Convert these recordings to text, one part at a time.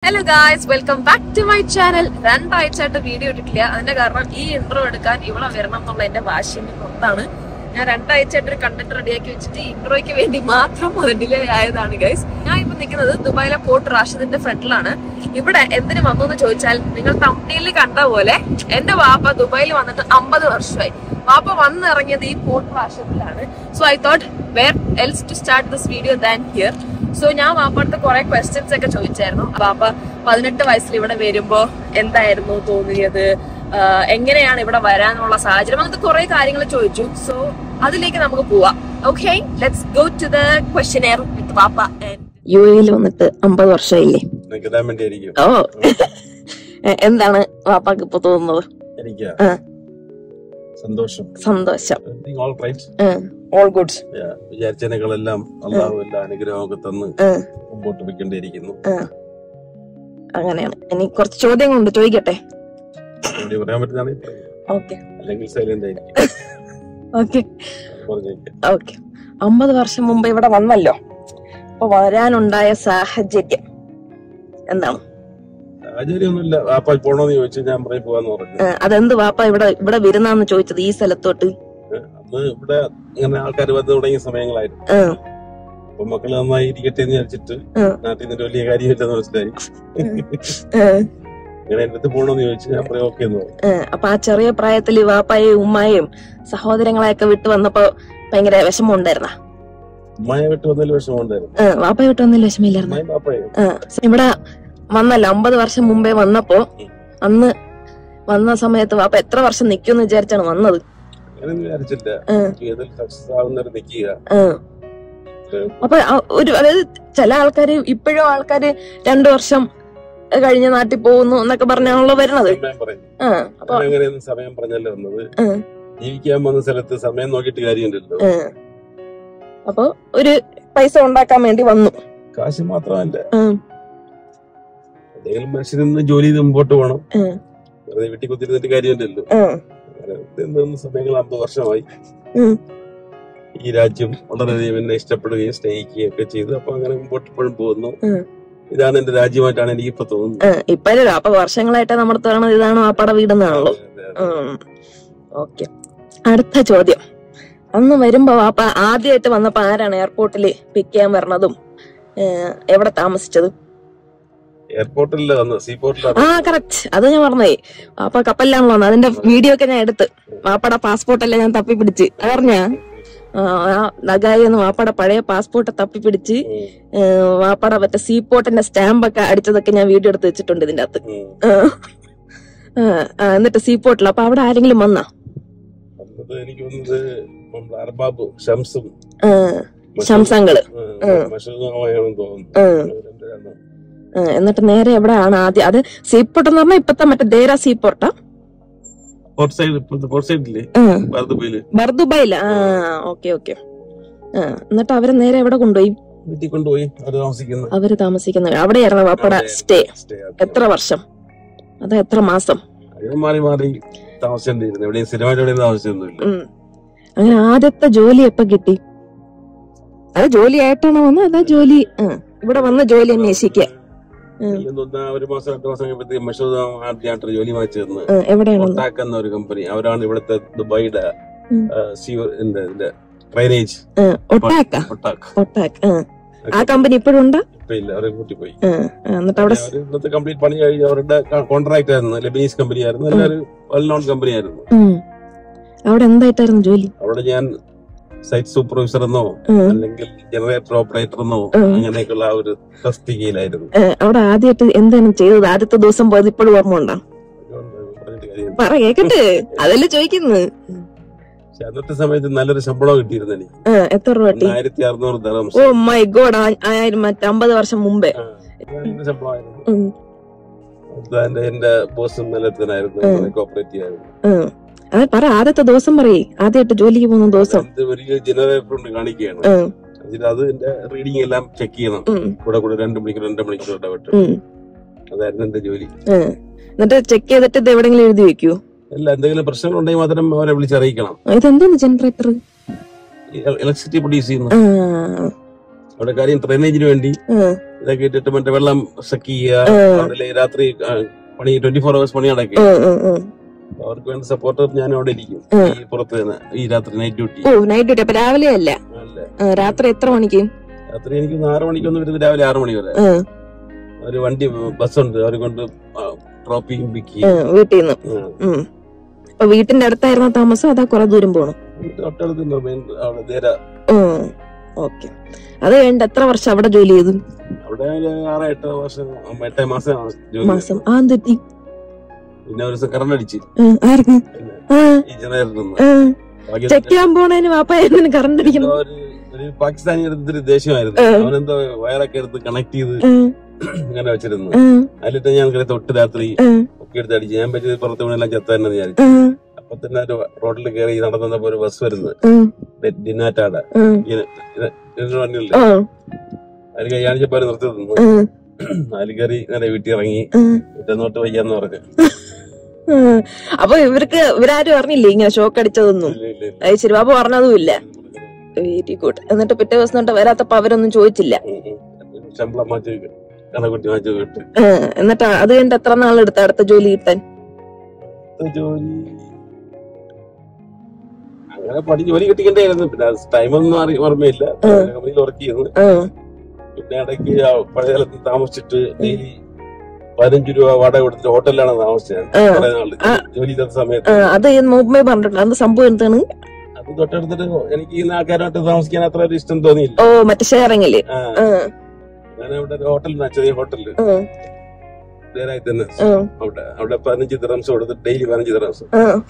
Hello guys, welcome back to my channel. രണ്ടാഴ്ചയായിട്ട് video ഇട്ടിട്ടില്ല. അതിന്റെ കാരണം ഈ ഇൻട്രോ എടുക്കാൻ ഇവിടെ വരണം എന്നുള്ള എന്റെ വാശിന്റെ പുറത്താണ്. ഞാൻ രണ്ടാഴ്ചയായിട്ട് ഒരു കണ്ടന്റ് റെഡിയാക്കി വെച്ചിട്ട് ഇൻട്രോയ്ക്ക് വേണ്ടി മാത്രം അത് ഡിലേ ആയതാണ് ഗൈസ്. ഞാൻ ഇപ്പൊ നിൽക്കുന്നത് ദുബായിലെ പോർട്ട് റാഷിദിന്റെ ഫ്രണ്ടിലാണ്. ഇവിടെ എന്തിനു വന്നു എന്ന് ചോദിച്ചാൽ, നിങ്ങൾ തംബ്നെയിലിൽ കണ്ട പോലെ എന്റെ വാപ്പ ദുബായിൽ വന്നിട്ട് 50 വർഷമായി. വാപ്പ വന്നിറങ്ങിയത് ഈ പോർട്ട് റാഷിദിലാണ്. So I thought where else to start this video than here. So ഞാൻ വാപ്പടുത്ത് കുറെ ക്വസ്റ്റ്യൻസ് ഒക്കെ ചോദിച്ചായിരുന്നു. വാപ്പ 18 വയസ്സിൽ ഇവിടെ വരുമ്പോ എന്തായിരുന്നു തോന്നിയത്, എങ്ങനെയാണ് ഇവിടെ വരാനുള്ള സാഹചര്യം, അങ്ങനത്തെ കുറെ കാര്യങ്ങൾ ചോദിച്ചു. സോ അതിലേക്ക് നമുക്ക് പോവാം. Okay, let's go to the questionnaire with വാപ്പ. യുഎഇയിൽ വന്നിട്ട് 50 വർഷമായില്ലേ? ഓ, എന്താണ് വാപ്പാക്ക് ഇപ്പൊ തോന്നുന്നത്? സന്തോഷം. All good. വിചാരിച്ചതിനേക്കാളെല്ലാം അള്ളാഹു എല്ലാ അനുഗ്രഹമൊക്കെ തന്ന് മുമ്പോട്ട് പോയിക്കൊണ്ടിരിക്കുന്നു. അങ്ങനെയാണ്. ഇനി കുറച്ച് ചോദ്യങ്ങളുണ്ട്, ചോദിക്കട്ടെ? പറയാൻ പറ്റുന്നതാണെങ്കിൽ ഓക്കെ, അല്ലെങ്കിൽ സൈലന്റ് ആയിരിക്കും. Okay okay. 50 വർഷം മുമ്പ് ഇവിടെ വന്നല്ലോ. അപ്പൊ വരാനുണ്ടായ സാഹചര്യം എന്താണ്? സാഹചര്യമൊന്നുമില്ല. വാപ്പ പോണോന്ന് ചോദിച്ചു, ഞാൻ പറയും പോവാന്ന് പറഞ്ഞു. അതെന്ത് വാപ്പ ഇവിടെ വരുന്നാന്ന് ചോദിച്ചത് ഈ സ്ഥലത്തോട്ട്? അന്ന് ഇവിടെ ഇങ്ങനെ ആൾക്കാർ വന്നു തുടങ്ങിയ സമയങ്ങളായിരുന്നു. അപ്പൊ മക്കള് നന്നായി ഇരിക്കട്ടെ എന്ന് വിചാരിച്ചിട്ട് നാട്ടിൽ നിന്നൊരു വലിയ കാര്യമില്ലെന്ന് മനസ്സിലായി. ഇങ്ങനെ എന്റെ അടുത്ത് പോണോന്ന് ചോദിച്ചു, ഞാൻ പറയും ഓക്കെ എന്ന് പറഞ്ഞു. അപ്പൊ ആ ചെറിയ പ്രായത്തിൽ വാപ്പായും ഉമ്മായും സഹോദരങ്ങളെയൊക്കെ വിട്ടു വന്നപ്പോ ഭയങ്കര വിഷമം ഉണ്ടായിരുന്ന? ഉമ്മായ വിട്ട് വന്നതിൽ വിഷമം ഉണ്ടായിരുന്നു. വാപ്പയെ വിട്ട് വന്നതിൽ വിഷമില്ലായിരുന്നു. ഇവിടെ വന്നല്ലോ 50 വർഷം മുമ്പേ വന്നപ്പോ, അന്ന് വന്ന സമയത്ത് വാപ്പ എത്ര വർഷം നിക്കുമെന്ന് വിചാരിച്ചാണ് വന്നത്? അപ്പൊ ഒരു, അതായത് ചില ആൾക്കാര് ഇപ്പോഴും ആൾക്കാര് 2 വർഷം കഴിഞ്ഞ നാട്ടിൽ പോകുന്നു എന്നൊക്കെ പറഞ്ഞാണല്ലോ വരുന്നത്. സമയം പറഞ്ഞല്ലോ വന്നത്. ജീവിക്കാൻ വന്ന സ്ഥലത്ത് സമയം നോക്കിയിട്ട് കാര്യമില്ലല്ലോ. അപ്പൊ ഒരു പൈസ ഉണ്ടാക്കാൻ വേണ്ടി വന്നു. കാശ് മാത്രമല്ല, എന്തെങ്കിലും മനുഷ്യന് ജോലി ചെയ്ത് മുമ്പോട്ട് പോകണം. വെറുതെ വീട്ടിൽ കുത്തിരുന്നിട്ട് കാര്യമില്ലല്ലോ. സമയങ്ങൾ 50 വർഷമായി. ഈ രാജ്യം വളരെയധികം എന്നെ ഇഷ്ടപ്പെടുകയും സ്നേഹിക്കുകയും ഒക്കെ ചെയ്തു. അപ്പൊ അങ്ങനെ മുമ്പോട്ട് ഇപ്പോഴും പോകുന്നു. ഇതാണ് എന്റെ രാജ്യമായിട്ടാണ് എനിക്ക് ഇപ്പൊ തോന്നുന്നത്. ഇപ്പഴല്ലോ, അപ്പൊ വർഷങ്ങളായിട്ട് നമ്മൾ തോന്നണത് ഇതാണ് വാപ്പയുടെ വീടെന്നാണല്ലോ. ഓക്കെ, അടുത്ത ചോദ്യം. അന്ന് വരുമ്പോ വാപ്പ ആദ്യമായിട്ട് വന്നപ്പോ ആരാണ് എയർപോർട്ടില് പിക്ക് ചെയ്യാൻ വരണതും എവിടെ താമസിച്ചതും? എയർപോർട്ടിലല്ല വന്നത്, സീപോർട്ടിലാണ്. കറക്റ്റ്, അത് ഞാൻ പറഞ്ഞേ. വാപ്പ കപ്പലിലാണല്ലോ വന്നത്. അതിന്റെ വീഡിയോ ഒക്കെ ഞാൻ എടുത്ത് വാപ്പയുടെ പാസ്പോർട്ടെല്ലാം ഞാൻ തപ്പിപ്പിടിച്ച് അറിഞ്ഞ നഗായിന്ന് വാപ്പയുടെ പഴയ പാസ്പോർട്ട് തപ്പിപ്പിടിച്ച് വാപ്പയുടെ മറ്റേ സീപോർട്ടിന്റെ സ്റ്റാമ്പൊക്കെ അടിച്ചതൊക്കെ ഞാൻ വീഡിയോ എടുത്ത് വെച്ചിട്ടുണ്ട് ഇതിന്റെ അകത്ത്. എന്നിട്ട് സീപോർട്ടിൽ അപ്പൊ അവിടെ ആരെങ്കിലും വന്നാ? എനിക്ക് അർബാബ് ഷംസും ഷംസങ്ങള്. എന്നിട്ട് നേരെ എവിടെയാണ് ആദ്യം? അത് സീപോർട്ട് എന്ന് പറഞ്ഞാൽ ഇപ്പത്തെ മറ്റേ ദേര സീപോർട്ടാ, ബർദുബൈയില്. Okay okay. എന്നിട്ട് അവരെ നേരെ എവിടെ കൊണ്ടുപോയി? അവര് താമസിക്കുന്ന അവിടെയായിരുന്നു വാപ്പയുടെ സ്റ്റേ. എത്ര വർഷം? അത് എത്ര മാസം? അങ്ങനെ ആദ്യത്തെ ജോലി എപ്പ കിട്ടി? അത് ജോലി ആയിട്ടാണോ വന്നത്? അതാ ജോലി ഇവിടെ വന്ന ജോലി അന്വേഷിക്കുക? ഒരു മാസം 2 മാസം കഴിയുമ്പോഴത്തേക്ക് മഷൂദ് ജോലി വാങ്ങിച്ചു തന്നു. എവിടെയാണ്? ഒട്ടാക്ക് എന്ന ഒരു കമ്പനി. അവരാണ് ഇവിടുത്തെ ദുബായിയുടെ ഡ്രൈനേജ്. ഒട്ടാക്ക് ആ കമ്പനി ഇപ്പോഴും ഉണ്ടോ? ഇല്ല, അവരെ കൂട്ടിപ്പോയി. എന്നിട്ട് അവിടെ കംപ്ലീറ്റ് പണി കഴിഞ്ഞ് അവരുടെ കോൺട്രാക്ട് ആയിരുന്നു. ലെബനീസ് കമ്പനി ആയിരുന്നു. എല്ലാവരും വെൽ നോൺ കമ്പനി ആയിരുന്നു. അവിടെ എന്തായിട്ടായിരുന്നു ജോലി? അവിടെ ഞാൻ സൈറ്റ് സൂപ്പർവൈസർ എന്നോ അല്ലെങ്കിൽ ജനറേറ്റർ ഓപ്പറേറ്റർ എന്നോ അങ്ങനെയൊക്കെയുള്ള ആ ഒരു തസ്തികയിലായിരുന്നു. അവിടെ ആദ്യമായിട്ട് എന്താണ് ചെയ്തത്? ആദ്യത്തെ ദിവസം പോയത് ഇപ്പോഴും ഓർമ്മ ഉണ്ടോ? പറ കേക്കട്ടെ, അതല്ലേ ചോദിക്കുന്നത്. അന്നത്തെ സമയത്ത് നല്ലൊരു ശമ്പളം കിട്ടിയിരുന്നു എനിക്ക്. എത്ര രൂപ? 1600 ദിർഹംസ്. ഓ മൈ ഗോഡ്, 50 വർഷം മുമ്പേ ശമ്പളമായിരുന്നു. എന്റെ ബോസും നല്ലതിനായിരുന്നു, കോപ്പറേറ്റീവ് ആയിരുന്നു. അത് പറ, ആദ്യത്തെ ദിവസം പറയേ, ആദ്യമായിട്ട് ജോലിക്ക് പോകുന്ന ദിവസം. ഒരു ജനറേറ്റർ കൊണ്ട് കാണിക്കുകയാണ്. അത് എന്റെ റീഡിംഗ് എല്ലാം ചെക്ക് ചെയ്യണം. കൂടെ 2 മണിക്കൂർ ഇടവിട്ട്. അതായിരുന്നു എന്റെ ജോലി. എന്നിട്ട് ചെക്ക് ചെയ്തിട്ട് ഇത് എവിടെങ്കിലും എഴുതി വെക്കൂ? അല്ല, എന്തെങ്കിലും പ്രശ്നങ്ങളുണ്ടെങ്കിൽ മാത്രം അവരെ വിളിച്ചറിയിക്കണം. ഇതെന്താണ് ജനറേറ്റർ? ഇലക്ട്രിസിറ്റി പ്രൊഡ്യൂസ് ചെയ്യുന്നു. അവിടെ കാര്യം ഡ്രെയിനേജിന് വേണ്ടി ഇതൊക്കെ ഇട്ടിട്ട് മറ്റേ വെള്ളം സ്റ്റക്ക് ചെയ്യുക, രാത്രി പണി 24 hours പണി നടക്കുക. അവർക്ക് വേണ്ട സപ്പോർട്ടർ ഞാൻ അവിടെ ഇരിക്കും ഈ പുറത്ത് തന്നെ ഈ രാത്രി നൈറ്റ് ഡ്യൂട്ടി. നൈറ്റ് ഡ്യൂട്ടി അപ്പൊ രാവിലെ അല്ല, രാത്രി എത്ര മണിക്ക്? രാത്രി എനിക്ക് 6 മണിക്കൊന്നും വരുന്നത്, രാവിലെ 6 മണി വരെ. ഒരു വണ്ടി ബസ്സുണ്ട്, അവരെ കൊണ്ട് ഡ്രോപ്പ് ചെയ്യും പിക്ക് ചെയ്യും വീട്ടിൽ നിന്ന്. അപ്പൊ വീട്ടിന്റെ അടുത്തായിരുന്ന താമസം അതാ കുറെ ദൂരം പോണം? തൊട്ടടുത്ത്. ഓക്കെ. അത് കഴിഞ്ഞിട്ട് എത്ര വർഷം അവിടെ ജോലി ചെയ്തു? അവിടെ 6-8 വർഷം, 8 മാസം. ആ തെറ്റി. പിന്നെ ഒരു ദിവസം കറണ്ട് അടിച്ച് ചെക്ക് ചെയ്യാൻ പോണേന് വാപ്പായിരുന്നു കറണ്ട് അടിക്കണം. ഒരു പാകിസ്ഥാനി എടുത്തൊരു ദേഷ്യമായിരുന്നു. അവനെന്തോ വയറൊക്കെ എടുത്ത് കണക്ട് ചെയ്ത് ഇങ്ങനെ വെച്ചിരുന്നു. അതിലിട്ട് ഞാൻ തൊട്ട് രാത്രി ഒക്കെ എടുത്ത് അടിച്ച്. ഞാൻ പറ്റിയത് പുറത്ത് വീണെല്ലാം ചത്താനെന്ന് വിചാരിച്ചു. അപ്പൊ തന്നെ ഒരു റോഡിൽ കയറി നടന്നപ്പോ ഒരു ബസ് വരുന്നത്, ഡിനാറ്റാട വണ്ടിയില്ലേ, അതിൽ കൈയാണിച്ചപ്പോ അവര് നിർത്തി തന്നു. അതിൽ കയറി നേരെ വീട്ടിൽ ഇറങ്ങി. പിറ്റന്നോട്ട് വയ്യാന്ന് പറഞ്ഞു. അപ്പൊ ഇവരാരും അറിഞ്ഞില്ലേ ഇങ്ങനെ ഷോക്ക് അടിച്ചതൊന്നും? ശരി, ബാബു പറഞ്ഞതും ഇല്ല. Very good. എന്നിട്ട് പിറ്റേ ദിവസം തൊട്ട് വരാത്തപ്പോ അവരൊന്നും ചോദിച്ചില്ല? ശമ്പളം മാറ്റി കിട്ടും. എന്നിട്ട് അത് കഴിഞ്ഞിട്ട് എത്ര നാളെടുത്ത അടുത്ത ജോലി കിട്ടാൻ? ജോലി അങ്ങനെ ജോലി കിട്ടിക്കണ്ടായിരുന്നു. പിന്നെ ടൈമൊന്നും ഓർമ്മയില്ല. കമ്പനിയിൽ വർക്ക് ചെയ്യുന്നു. പിന്നെ ഇടയ്ക്ക് പഴയ കാലത്ത് താമസിച്ചിട്ട് ഡെയിലി 15 രൂപ വാടക കൊടുത്തിട്ട് ഹോട്ടലിലാണ് താമസിച്ചത് കുറെ നാള് ജോലി ചെയ്ത സമയത്ത്. അത് മുമ്പേ പറഞ്ഞിട്ടുണ്ട്. അത് സംഭവം എന്താണ്? അത് തൊട്ടടുത്തിട്ട് എനിക്ക് ഈ ആൾക്കാരുമായിട്ട് താമസിക്കാൻ അത്ര ഒരു ഇഷ്ടം തോന്നിയില്ല. ഓ, മറ്റേ ഷെയറിങ്ങില്. ഞാൻ അവിടെ ഒരു ഹോട്ടലിനാ, ചെറിയ ഹോട്ടലില് നേരായി തന്നെ. അവിടെ 15 ദിർഹംസ് കൊടുത്തിട്ട് ഡെയിലി 15 ദിർഹംസ്.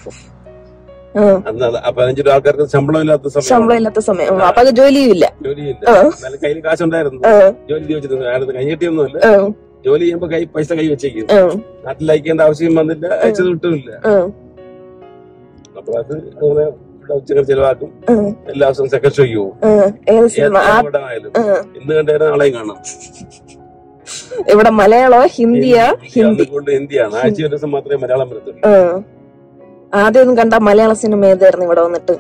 അന്ന് 15 രൂപ ആൾക്കാർക്ക് ശമ്പളം ഇല്ലാത്ത സമയം. അപ്പൊ ജോലിയില്ല. എന്നാലും കയ്യിൽ കാശുണ്ടായിരുന്നു. ജോലി ചോദിച്ചിരുന്നു. കൈ കിട്ടിയൊന്നുമില്ല. ജോലി ചെയ്യുമ്പോ പൈസ കൈ വെച്ചേക്കും. നാട്ടിൽ അയക്കേണ്ട ആവശ്യം വന്നില്ല, അയച്ചത് വിട്ടുമില്ല. അപ്പൊ അത് അങ്ങനെ ഉച്ചകൾ ചെലവാക്കും. എല്ലാ ദിവസവും സെക്കൻഡ് ഷോയ്ക്ക് പോകും. ഇന്ന് കണ്ടാലും നാളെയും കാണാം. ഇവിടെ മലയാളോ ഹിന്ദിയാ? ഹിന്ദിയാണ്. ആഴ്ച ഒരു ദിവസം മാത്രമേ മലയാളം വരത്തുള്ളൂ. ആദ്യം ഒന്നും കണ്ട മലയാള സിനിമ ഏതായിരുന്നു ഇവിടെ വന്നിട്ട്?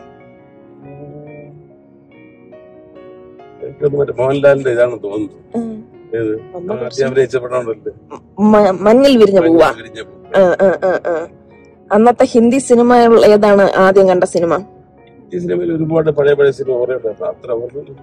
മറ്റേ മോഹൻലാലിന്റെ ഇതാണ് തോന്നുന്നു. മഞ്ഞിൽ വിരിഞ്ഞ പൂവാ. അന്നത്തെ ഹിന്ദി സിനിമ ഏതാണ് ആദ്യം കണ്ട സിനിമ? ഹിന്ദി സിനിമയിൽ ഒരുപാട് പഴയ സിനിമ അത്ര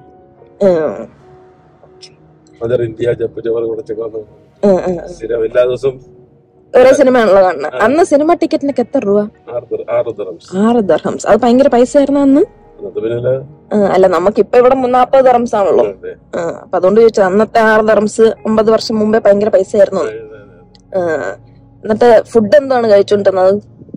മദർ ഇന്ത്യ, ജപ്പ് ജവർ കുറച്ചൊക്കെ സ്ഥിരം എല്ലാ ദിവസവും ഒരേ സിനിമയാണല്ലോ കാണുന്നത്. അന്ന് സിനിമ ടിക്കറ്റിനൊക്കെ എത്ര രൂപ? 6 ദിർഹംസ്. അത് ഭയങ്കര പൈസ ആയിരുന്നു അന്ന്. അല്ല, നമുക്കിപ്പൊ ഇവിടെ 40 ദിർഹംസ് ആണല്ലോ. അപ്പൊ അതുകൊണ്ട് ചോദിച്ചത്. അന്നത്തെ 6 ദിർഹംസ് 9 വർഷം മുമ്പേ ഭയങ്കര പൈസ ആയിരുന്നു. എന്നിട്ട് ഫുഡ് എന്താണ് കഴിച്ചോണ്ടിരുന്നത്?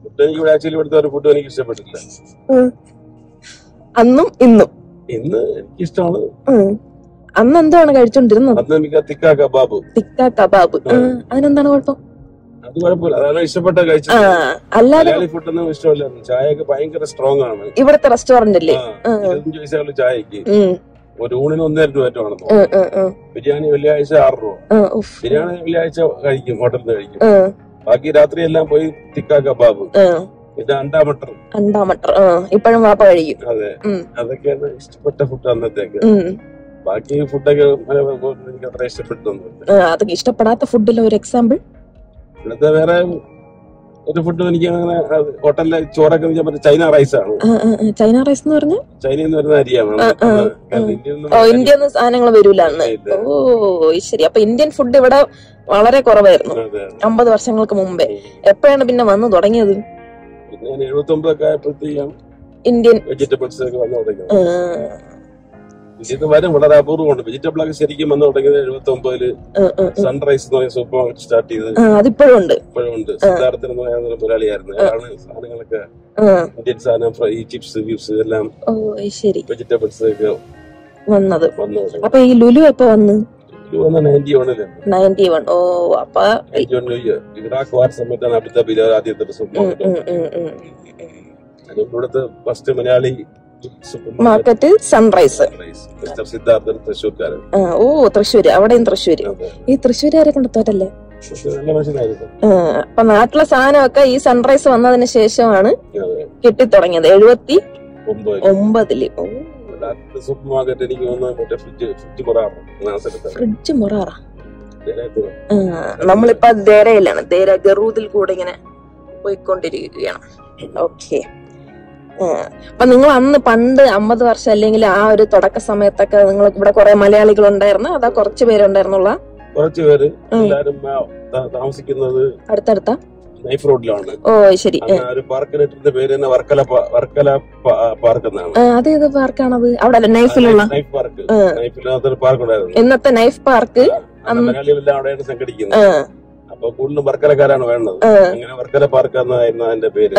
അന്നും ഇന്നും? ഇന്ന് എനിക്ക് ഇഷ്ടമാണ്. അന്ന് എന്താണ് കഴിച്ചോണ്ടിരുന്നത്? തിക്ക കബാബ്. അതിനെന്താണ് കുഴപ്പം? അത് കുഴപ്പമില്ല, അതാണ് ഇഷ്ടപ്പെട്ട കഴിച്ചത്. അല്ലാതെ ഫുഡൊന്നും ഇഷ്ടമല്ല. ചായയൊക്കെ ഭയങ്കര സ്ട്രോങ് ആണ്. ഇവിടുത്തെ റെസ്റ്റോറന്റ് അല്ലേ? 25 പൈസയുള്ള ചായക്ക് ഒരു ഊണിന് 1.5 രൂപ ആണെന്നോ. ബിരിയാണി വെള്ളിയാഴ്ച 6 രൂപ. ബിരിയാണി വെള്ളിയാഴ്ച കഴിക്കും, ഹോട്ടലിൽ നിന്ന് കഴിക്കും. ബാക്കി രാത്രി എല്ലാം പോയി തിക്ക കബാബ്, പിന്നെ അണ്ടാ മട്ടർ ഇപ്പോഴും വാപ്പ കഴിക്കും. അതെ, അതൊക്കെയാണ് ഇഷ്ടപ്പെട്ട ഫുഡ് അന്നത്തേക്ക്. ബാക്കി ഫുഡൊക്കെ എനിക്ക് അത്ര ഇഷ്ടപ്പെട്ടൊന്നുമില്ല. അതൊക്കെ ഇഷ്ടപ്പെടാത്ത ഫുഡിലെ ഒരു എക്സാമ്പിൾ? ഇവിടുത്തെ വേറെ ഒരു ഫുഡ് എനിക്ക് അങ്ങനെ ഹോട്ടലിലെ ചോറൊക്കെ ചൈന റൈസ് ആണ്. ചൈന റൈസ് എന്ന് പറഞ്ഞാൽ ചൈനയിൽ നിന്ന് വരുന്ന അരിയാണ്. ഇന്ത്യൻ സാധനങ്ങൾ വരൂല അന്ന്. ഓ ശരി. അപ്പൊ ഇന്ത്യൻ ഫുഡ് ഇവിടെ വളരെ കുറവായിരുന്നു 50 വർഷങ്ങൾക്ക് മുമ്പേ. എപ്പോഴാണ് പിന്നെ വന്നു തുടങ്ങിയത്? 79 ഒക്കെ ആയപ്പോഴത്തേക്കാണ് ഇന്ത്യൻ വെജിറ്റബിൾസ് ഒക്കെ വന്നു തുടങ്ങിയത്. ഇത് വരും വളരെ അപൂർവമുണ്ട്. വെജിറ്റബിൾ ഒക്കെ ശരിക്കും വന്നു തുടങ്ങിയത് 79-ല് സൺറൈസ് എന്ന് പറയുന്ന സൂപ്പർ മാർക്കറ്റ് സ്റ്റാർട്ട് ചെയ്ത് ഇപ്പോഴും ഉണ്ട്. സിദ്ധാർത്ഥൻ എന്ന് പറയുന്ന മുതലാളിയായിരുന്നു. അയാളാണ് സാധനങ്ങളൊക്കെ ഇന്ത്യൻ സാധനം, ഫ്രൈ, ചിപ്സ്, ഗിഫ്റ്റ്സ് എല്ലാം വെജിറ്റബിൾസ് ഒക്കെ വന്നത്. അപ്പൊ ഈ ലുലു എപ്പോ വന്നു? 91. ഓ, അപ്പൊ ഇറാഖ് വാർ സമയത്താണ് അബുദാബിയിലെ ആദ്യത്തെ സൂപ്പർ മാർക്കറ്റ്. ഇവിടുത്തെ first Malayali market Sunrise. Siddharthan തൃശ്ശൂർക്കാരൻ. ഓ, തൃശ്ശൂര്. അവിടെയും തൃശ്ശൂര്. ഈ തൃശ്ശൂരുകാരെ കൊണ്ട് തോറ്റല്ലേ? നല്ല മനുഷ്യനായിരുന്നു. അപ്പൊ നാട്ടിലെ സാധനമൊക്കെ ഈ സൺറൈസ് വന്നതിന് ശേഷമാണ് കിട്ടിത്തുടങ്ങിയത്. 79-ല്. സൂപ്പർ മാർക്കറ്റ് എനിക്ക് തോന്നുന്നു ഫ്രിഡ്ജ് മൊറാറ. നമ്മളിപ്പോ ദേരയിലാണ്, ദേര ഗറൂദിൽ കൂടെ ഇങ്ങനെ പോയിക്കൊണ്ടിരിക്കുകയാണ്. ഓക്കെ. അപ്പൊ നിങ്ങൾ അന്ന് പണ്ട് 50 വർഷം അല്ലെങ്കിൽ ആ ഒരു തുടക്ക സമയത്തൊക്കെ നിങ്ങൾ ഇവിടെ കുറെ മലയാളികൾ ഉണ്ടായിരുന്നു, അതാ കുറച്ചു പേരുണ്ടായിരുന്നുള്ള? കുറച്ചു പേര്. എല്ലാരും താമസിക്കുന്നത് അടുത്തടുത്ത നൈഫ് റോഡിലാണ്. ഓ ശരി. ഒരു പാർക്കിന്റെ പേര് തന്നെ വർക്കല പാർക്ക് എന്നാണ്. അതേത് പാർക്കാണത്? അവിടെ നൈഫിലുള്ള നൈഫ് പാർക്ക്. നൈഫിൽ പാർക്ക് ഉണ്ടായിരുന്നു, ഇന്നത്തെ നൈഫ് പാർക്ക്. മലയാളികളെല്ലാം അവിടെയാണ് സംഘടിക്കുന്നത്. അപ്പൊ കൂടുതലും വർക്കലക്കാരാണ് വേണ്ടത്. അങ്ങനെ വർക്കല പാർക്ക് എന്നായിരുന്നു അതിന്റെ പേര്.